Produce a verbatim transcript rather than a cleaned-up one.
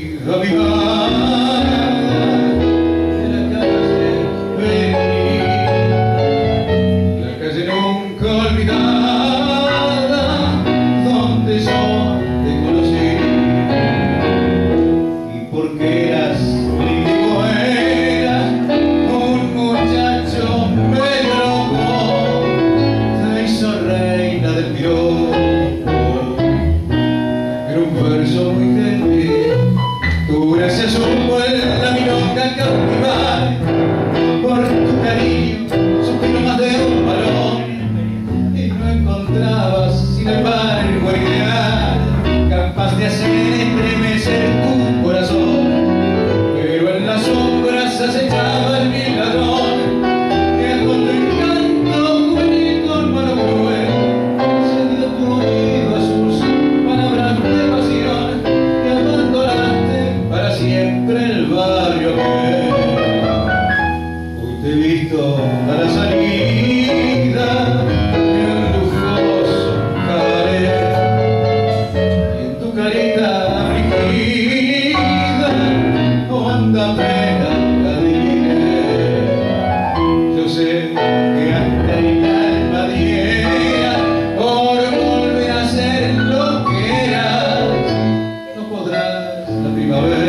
ido a mi barra de la calle venir, la calle nunca olvidada donde yo te conocí. Y porque eras lindo eras un muchacho medio loco, te hizo reina del piropo. Era un verso muy gentil, tu gracia supo en la milonga cautivar. Por tu cariño suspiro más de un varón, y no encontrabas sin embargo el ideal capaz de hacer estremecer tu corazón. Pero en las sombras acechaba el vil ladrón, que con tu encanto juvenil con mano cruel se dio tu oído a sus palabras de pasión, y abandonaste para siempre el barrio aquel. Hoy te he visto a la salida de un lujoso cabaret, y en tu carita afligida honda pena la diré. Yo sé que hasta el alma diera por volver a ser lo que eras, no podrás la primavera